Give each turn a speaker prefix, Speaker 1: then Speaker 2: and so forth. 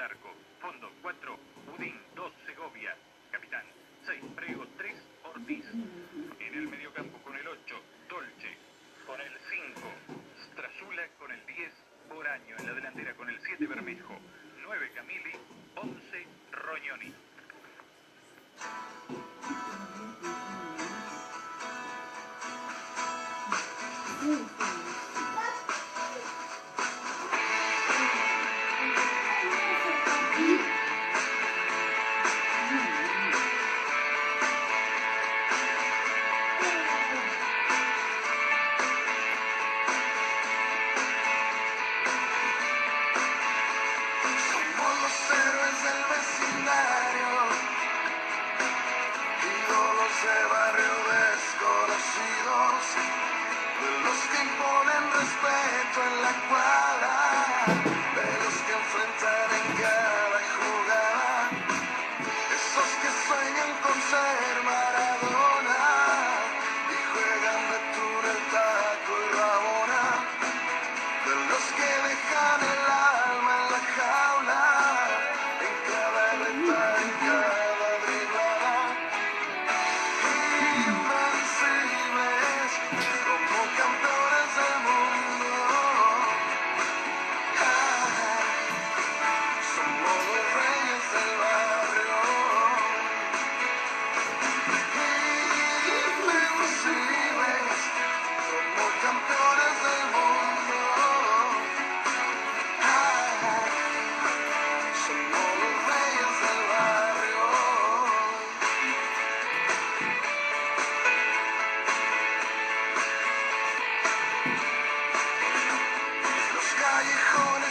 Speaker 1: arco. Fondo 4, Udín 2, Segovia. Capitán 6, Prego 3, Ortiz. En el mediocampo con el 8, Dolce. Con el 5, Strasula. Con el 10, Boraño. En la delantera con el 7, Bermejo. 9, Camili. 11, Rognoni.
Speaker 2: De barrio desconocidos, de los que imponen respeto en la cuadra, de los que enfrentan en cada jugada, esos que sueñan con ser Maradona y juegan de túnel, taco y rabona, de los que dejan el alma en la jaula, en cada reta, en cada driblada. Invencibles, como campeones del mundo. Somos los reyes del barrio. Invencibles, como campeones del mundo. Somos los reyes del barrio. Los callejones